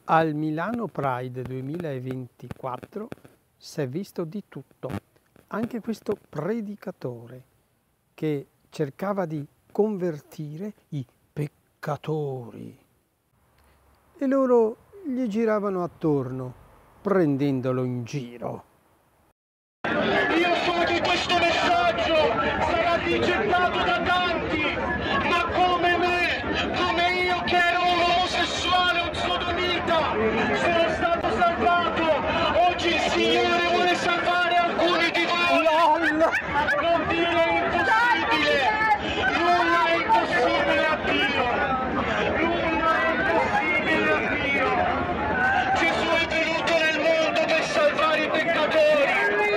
Al Milano Pride 2024 si è visto di tutto, anche questo predicatore che cercava di convertire i peccatori e loro gli giravano attorno, prendendolo in giro. Io so che questo messaggio sarà rigettato da tanti, ma come me, come io che ero un omosessuale, un sodomita, sono stato salvato. Oggi il Signore vuole salvare alcuni di voi. Non dire impossibile, nulla è impossibile a Dio, nulla è impossibile a Dio. Gesù è venuto nel mondo per salvare i peccatori.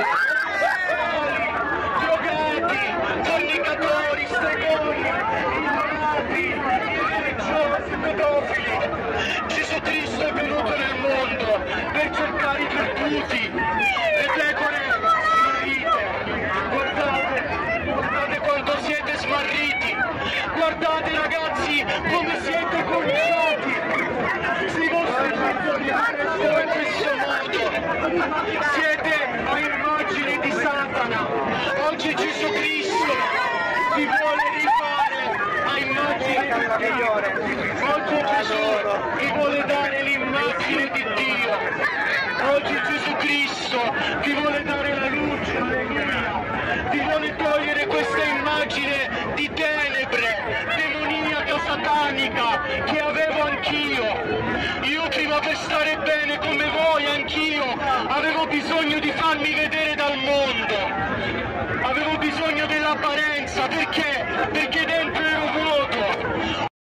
Drogati, fornicatori, stregoni, ignoranti, religiosi, pedofili. Gesù Cristo è venuto nel mondo per cercare i perduti, le pecore smarrite. Guardate quanto siete smarriti, guardate ragazzi come siete conciati. Se i vostri genitori restano in questo modo, siete a immagine di Satana. Oggi Gesù Cristo vi vuole rifare a immagine di Dio. Oggi Gesù vi vuole dare l'immagine di Dio. Oggi Gesù Cristo vi vuole dare la luce, alleluia. Vi vuole togliere questa immagine di tenebre, demoniaca, satanica che avevo anch'io. Io prima per stare bene come voi, anch'io avevo bisogno di farmi vedere dal mondo. Avevo bisogno dell'apparenza, perché? Perché dentro